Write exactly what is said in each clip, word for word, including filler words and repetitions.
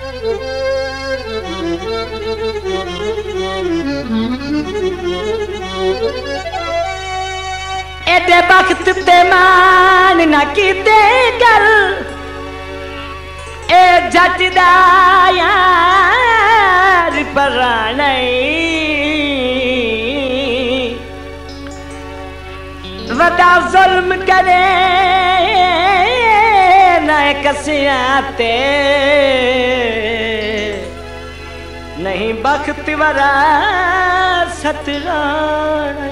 एडे वक्त ते मान ना कीते गल ए जट दा यार पराने वदा जुल्म करे ना कसियां ते नहीं बख्त वरा सतराने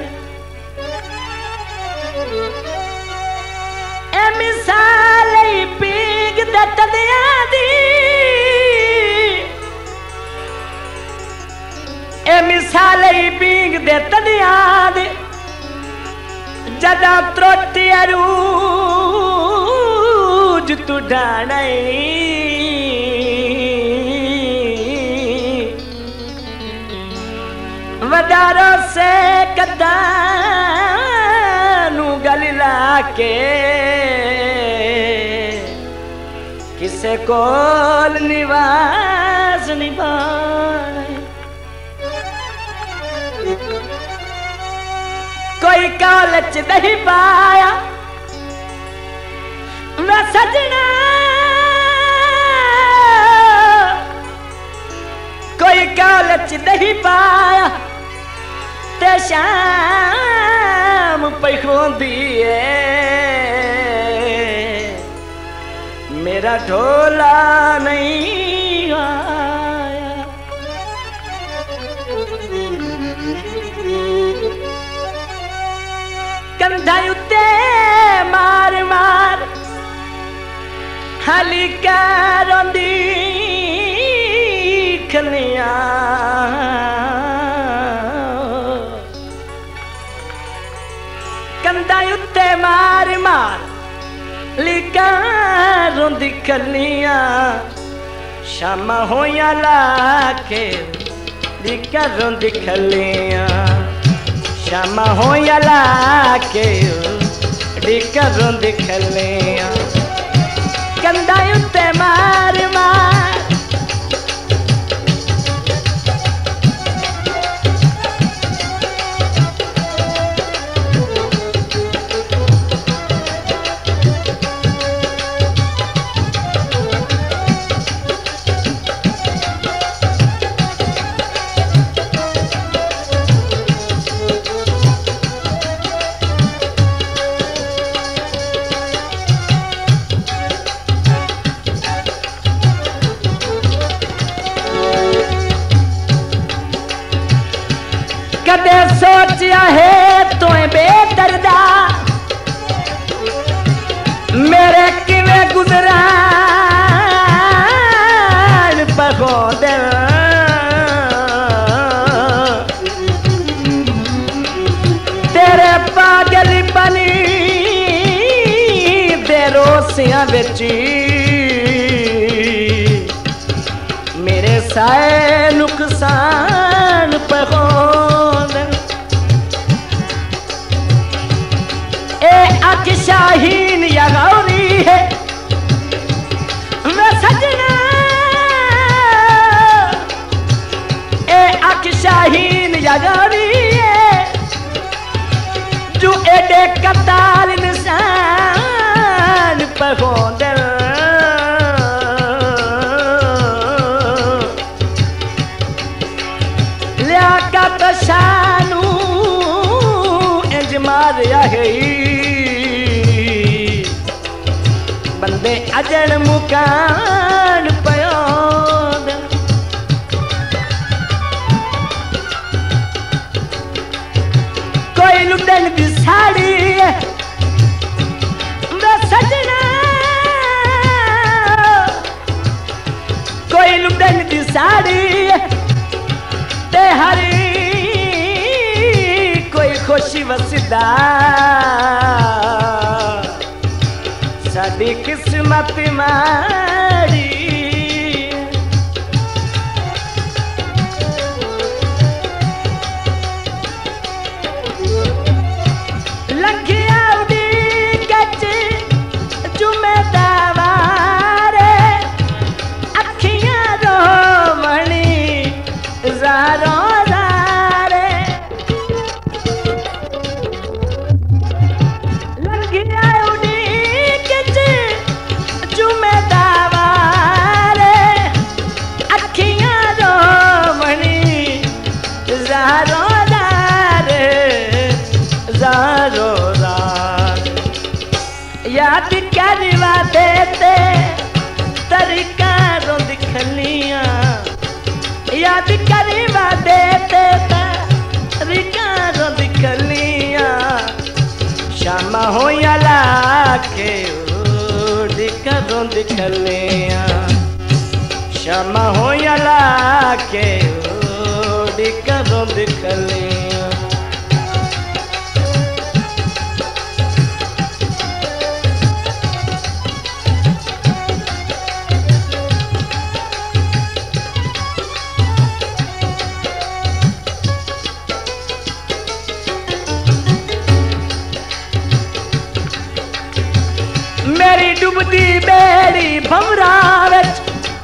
ए मिसाल पीग दतदिया दी ए मिसाल पीग दतदिया दी जदा त्रोटी अरूज तू डाने वदारो से कदा नू गल लाके किसे कोल निवास निभाने कोई कालच नहीं पाया मैं सजना कोई कालच नहीं पाया ते शाम पखोंदी है मेरा ढोला नहीं आया कंधा उत्ते मार मार हाली रोंदी खलियां कंधा उत्ते मार मार लिका रोंदी खलियां शामा होया लाके लिका रोंदी खलियां शामा होया लाके लिका रोंदी खलियां कंधा उत्ते मार मार कदे सोचा है तो बेदर्दा मेरे किवे गुजरान पखोद तेरे पागल बनी दे रोसियां बेची मेरे साए नुकसान पखोद अख शाहीन या गौरी है मैं सजना ए अख शाहीन या गौरी है जो एडे कताल इंसान पखोंद लिया का तशानू इंज मारिया है बंदे अजन मुकान पयोद कोई लुटन दी साड़ी मैं सजना कोई लुटन दी साड़ी ते हरी कोई खुशी वसदा साडी किस्मत माड़ी लंघिया उड़ी गच जुमे दावारे अखियां रोंद खलिया शामा होया लाके ओडी का रोंद खलिया मेरी डुबदी बेड़ी भंवरा विच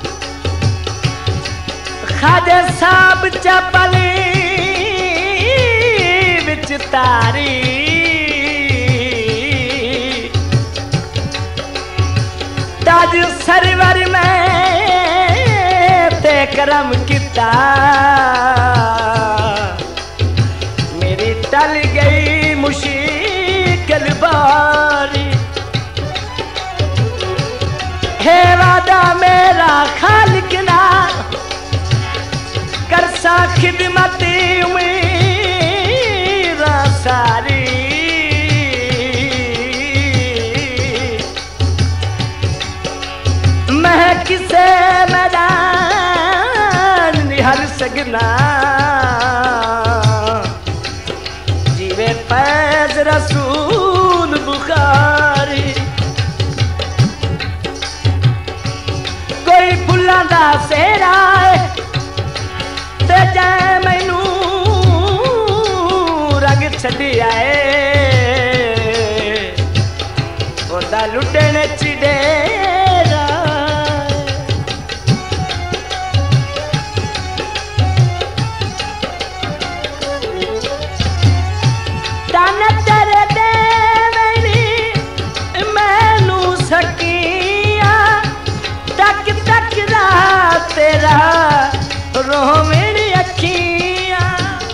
खादे साहब चपली विच तारी ताज सरवर में ते करम किता मेरी टल गई मुश्किल बारी है वादा मेरा खालिक ना कर सा खिदमत मेरा सारी मैं किसे मैदान निहर सकना जीवे फैज रसूल बुखारी कोई फुल्लां दा सेरा ते जै मैनू रंग छड्डिया ओदा लुटण च डेरा तन तेरे देवनी मैनू सकिया तक तक रात तेरा रो मेरी अखियां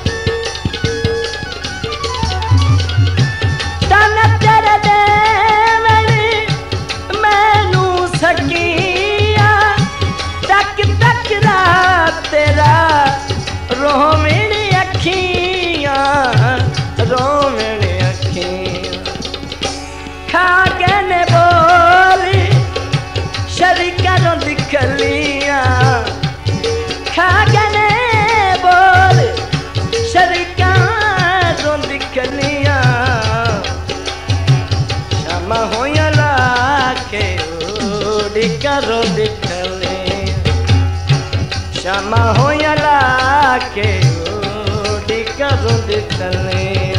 तन तेरे देवनी मैनू सकिया तक तक रात तेरा रो मेरी अखियां रो मेरी अखियां खा के ने बोली शरीका रोंद खलिया खा गने बोल शरीका रोंद खलिया शामा होया लाके ओडी का रोंद खलिया शामा होया लाके ओडी का रोंद खलिया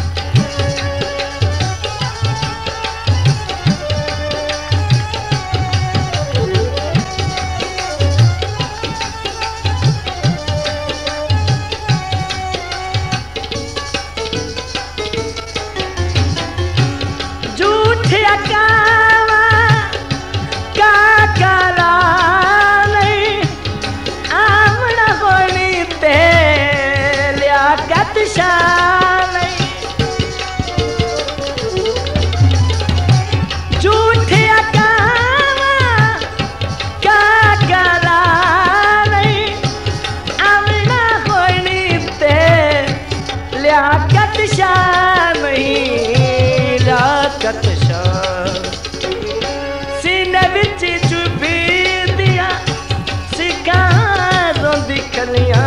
सीने बिच चुभी दिया सिका रोंद खलिया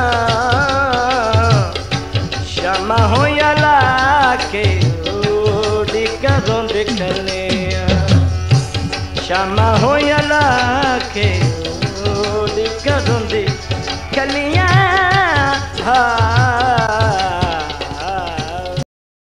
शामा होया लाके ओडी का रोंद खलिया शामा होया लाके